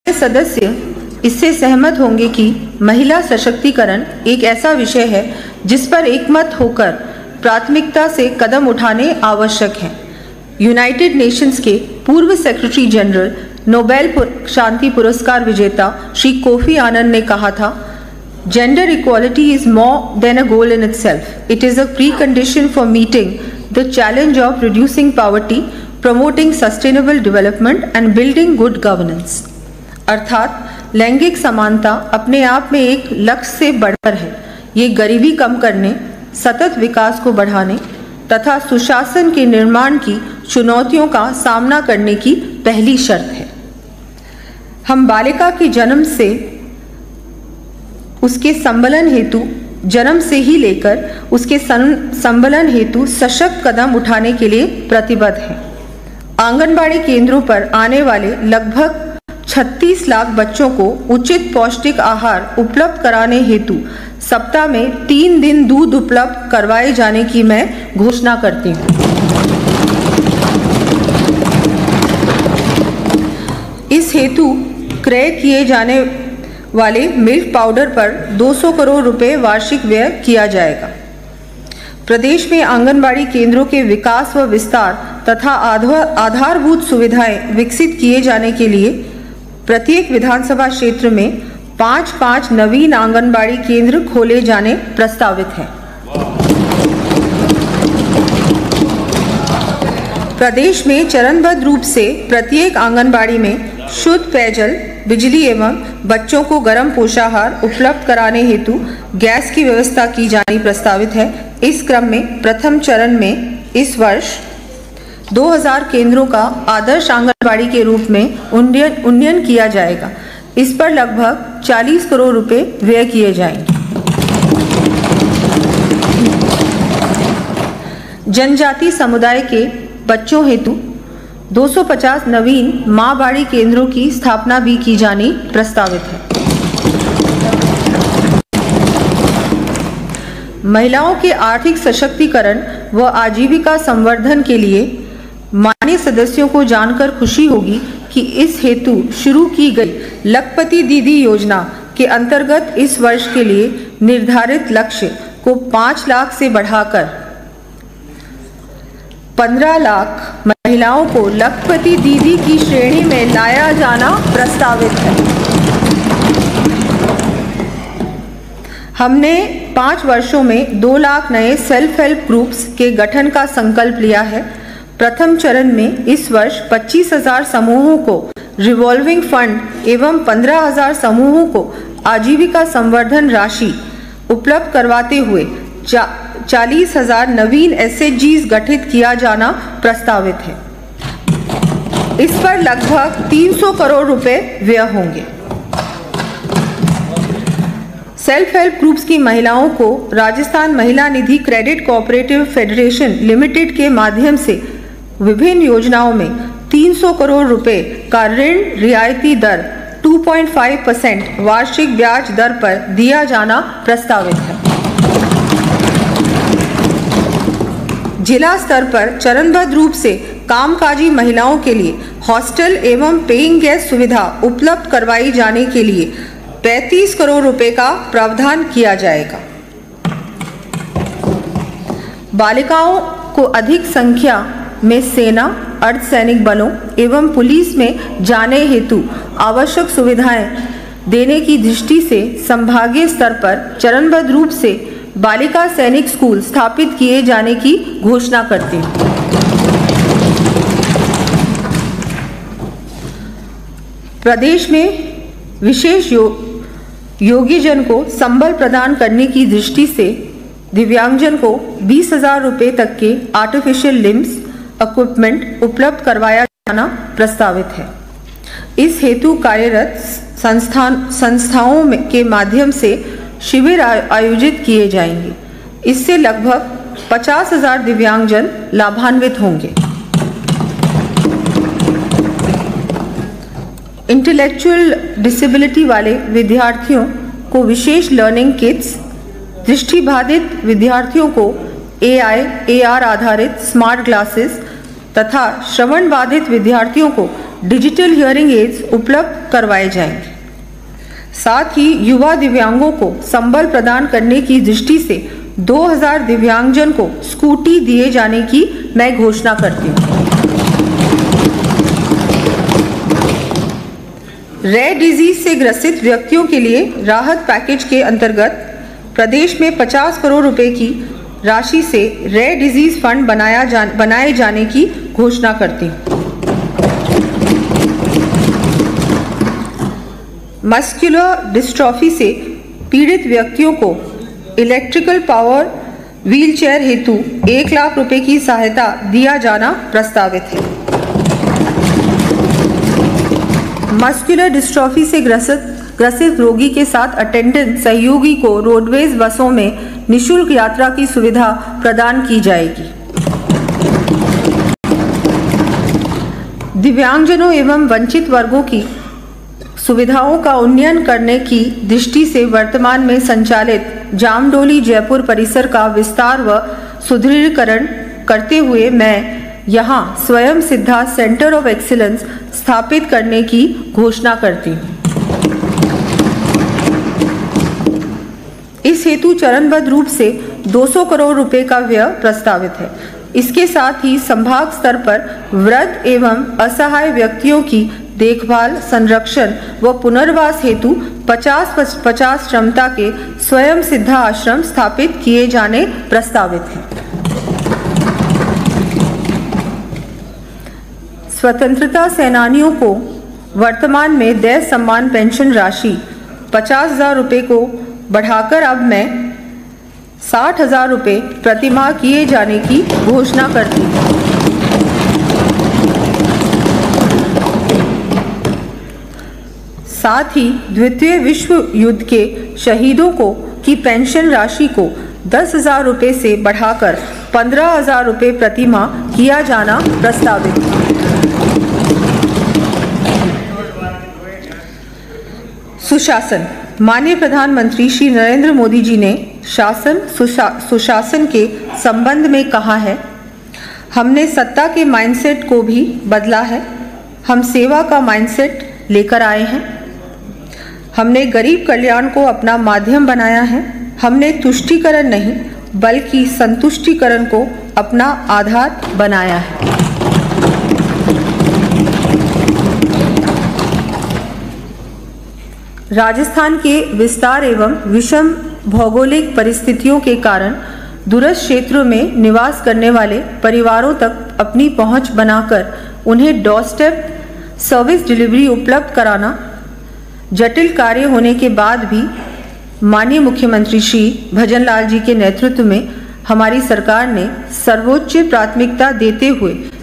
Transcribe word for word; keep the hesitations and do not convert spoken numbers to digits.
सदस्य इससे सहमत होंगे कि महिला सशक्तिकरण एक ऐसा विषय है जिस पर एकमत होकर प्राथमिकता से कदम उठाने आवश्यक हैं। यूनाइटेड नेशंस के पूर्व सेक्रेटरी जनरल, नोबेल शांति पुरस्कार विजेता श्री कोफी आनंद ने कहा था, gender equality is more than a goal in itself, it is a precondition for meeting the challenge of reducing poverty, promoting sustainable development and building good governance. अर्थात लैंगिक समानता अपने आप में एक लक्ष्य से बढ़कर है। ये गरीबी कम करने, सतत विकास को बढ़ाने तथा सुशासन के निर्माण की चुनौतियों का सामना करने की पहली शर्त है। हम बालिका के जन्म से उसके संबलन हेतु जन्म से ही लेकर उसके संबलन हेतु सशक्त कदम उठाने के लिए प्रतिबद्ध हैं। आंगनबाड़ी केंद्रों पर आने वाले लगभग छत्तीस लाख बच्चों को उचित पौष्टिक आहार उपलब्ध कराने हेतु सप्ताह में तीन दिन दूध उपलब्ध करवाए जाने की मैं घोषणा करती हूँ। इस हेतु क्रय किए जाने वाले मिल्क पाउडर पर दो सौ करोड़ रुपए वार्षिक व्यय किया जाएगा। प्रदेश में आंगनबाड़ी केंद्रों के विकास व विस्तार तथा आधारभूत सुविधाएं विकसित किए जाने के लिए प्रत्येक विधानसभा क्षेत्र में पाँच पाँच नवीन आंगनबाड़ी केंद्र खोले जाने प्रस्तावित हैं। प्रदेश में चरणबद्ध रूप से प्रत्येक आंगनबाड़ी में शुद्ध पेयजल, बिजली एवं बच्चों को गर्म पोषाहार उपलब्ध कराने हेतु गैस की व्यवस्था की जानी प्रस्तावित है। इस क्रम में प्रथम चरण में इस वर्ष दो हज़ार केंद्रों का आदर्श आंगनबाड़ी के रूप में उन्नयन उन्नयन किया जाएगा। इस पर लगभग चालीस करोड़ रुपए व्यय किए जाएंगे। जनजाति समुदाय के बच्चों हेतु दो सौ पचास नवीन माँ बाड़ी केंद्रों की स्थापना भी की जानी प्रस्तावित है। महिलाओं के आर्थिक सशक्तिकरण व आजीविका संवर्धन के लिए माननीय सदस्यों को जानकर खुशी होगी कि इस हेतु शुरू की गई लखपति दीदी योजना के अंतर्गत इस वर्ष के लिए निर्धारित लक्ष्य को पाँच लाख से बढ़ाकर पंद्रह लाख महिलाओं को लखपति दीदी की श्रेणी में लाया जाना प्रस्तावित है। हमने पाँच वर्षों में दो लाख नए सेल्फ हेल्प ग्रुप्स के गठन का संकल्प लिया है। प्रथम चरण में इस वर्ष पच्चीस हजार समूहों को रिवॉल्विंग फंड एवं पंद्रह हजार समूहों को आजीविका संवर्धन राशि उपलब्ध करवाते हुए चा, चालीस हजार नवीन एस एच जीज गठित किया जाना प्रस्तावित है। इस पर लगभग तीन सौ करोड़ रुपए व्यय होंगे। सेल्फ हेल्प ग्रुप्स की महिलाओं को Rajasthan Mahila Nidhi credit cooperative federation limited के माध्यम से विभिन्न योजनाओं में तीन सौ करोड़ रुपए का ऋण रियायती दर दो पॉइंट पाँच परसेंट वार्षिक ब्याज दर पर दिया जाना प्रस्तावित है। जिला स्तर पर चरणबद्ध रूप से कामकाजी महिलाओं के लिए हॉस्टल एवं पेइंग गेस्ट सुविधा उपलब्ध करवाई जाने के लिए पैंतीस करोड़ रुपए का प्रावधान किया जाएगा। बालिकाओं को अधिक संख्या में सेना, अर्धसैनिक बलों एवं पुलिस में जाने हेतु आवश्यक सुविधाएं देने की दृष्टि से संभागीय स्तर पर चरणबद्ध रूप से बालिका सैनिक स्कूल स्थापित किए जाने की घोषणा करते हैं। प्रदेश में विशेष यो, योगीजन को संबल प्रदान करने की दृष्टि से दिव्यांगजन को बीस हजार रुपये तक के आर्टिफिशियल लिम्स इक्विपमेंट उपलब्ध करवाया जाना प्रस्तावित है। इस हेतु कार्यरत संस्थान संस्थाओं में के माध्यम से शिविर आयोजित किए जाएंगे। इससे लगभग पचास हजार दिव्यांगजन लाभान्वित होंगे। इंटेलेक्चुअल डिसेबिलिटी वाले विद्यार्थियों को विशेष लर्निंग किट्स, दृष्टिबाधित विद्यार्थियों को ए आई ए आर आधारित स्मार्ट ग्लासेस तथा श्रवण बाधित विद्यार्थियों को डिजिटल हियरिंग एड्स उपलब्ध करवाए जाएंगे। साथ ही युवा दिव्यांगों को संबल प्रदान करने की दृष्टि से दो हज़ार दिव्यांगजन को स्कूटी दिए जाने की मैं घोषणा करती हूँ। रेयर डिजीज से ग्रसित व्यक्तियों के लिए राहत पैकेज के अंतर्गत प्रदेश में पचास करोड़ रुपए की राशि से रेयर डिजीज फंड बनाया जा, बनाए जाने की घोषणा करती हूँ। मस्कुलर डिस्ट्रॉफी से पीड़ित व्यक्तियों को इलेक्ट्रिकल पावर व्हीलचेयर हेतु एक लाख रुपए की सहायता दिया जाना प्रस्तावित है। मस्कुलर डिस्ट्रॉफी से ग्रसित ग्रसित रोगी के साथ अटेंडेंट सहयोगी को रोडवेज बसों में निःशुल्क यात्रा की सुविधा प्रदान की जाएगी। दिव्यांगजनों एवं वंचित वर्गों की सुविधाओं का उन्नयन करने की दृष्टि से वर्तमान में संचालित जामडोली जयपुर परिसर का विस्तार व सुदृढ़ीकरण करते हुए मैं यहाँ स्वयं सिद्धा सेंटर ऑफ एक्सीलेंस स्थापित करने की घोषणा करती हूँ। इस हेतु चरणबद्ध रूप से दो सौ करोड़ रुपए का व्यय प्रस्तावित है। इसके साथ ही संभाग स्तर पर वृद्ध एवं असहाय व्यक्तियों की देखभाल, संरक्षण व पुनर्वास हेतु पचास पचास क्षमता के स्वयं सिद्धा आश्रम स्थापित किए जाने प्रस्तावित हैं। स्वतंत्रता सेनानियों को वर्तमान में देय सम्मान पेंशन राशि पचास हजार रुपये को बढ़ाकर अब मैं साठ हजार रुपये प्रतिमाह किए जाने की घोषणा करती हूँ। साथ ही द्वितीय विश्व युद्ध के शहीदों को की पेंशन राशि को दस हजार रुपये से बढ़ाकर पंद्रह हजार रुपये प्रतिमाह किया जाना प्रस्तावित है। सुशासन। माननीय प्रधानमंत्री श्री नरेंद्र मोदी जी ने शासन सुशा, सुशासन के संबंध में कहा है, हमने सत्ता के माइंडसेट को भी बदला है। हम सेवा का माइंडसेट लेकर आए हैं। हमने गरीब कल्याण को अपना माध्यम बनाया है। हमने तुष्टीकरण नहीं बल्कि संतुष्टीकरण को अपना आधार बनाया है। राजस्थान के विस्तार एवं विषम भौगोलिक परिस्थितियों के कारण दूरस्थ क्षेत्रों में निवास करने वाले परिवारों तक अपनी पहुंच बनाकर उन्हें डोरस्टेप सर्विस डिलीवरी उपलब्ध कराना जटिल कार्य होने के बाद भी माननीय मुख्यमंत्री श्री भजनलाल जी के नेतृत्व में हमारी सरकार ने सर्वोच्च प्राथमिकता देते हुए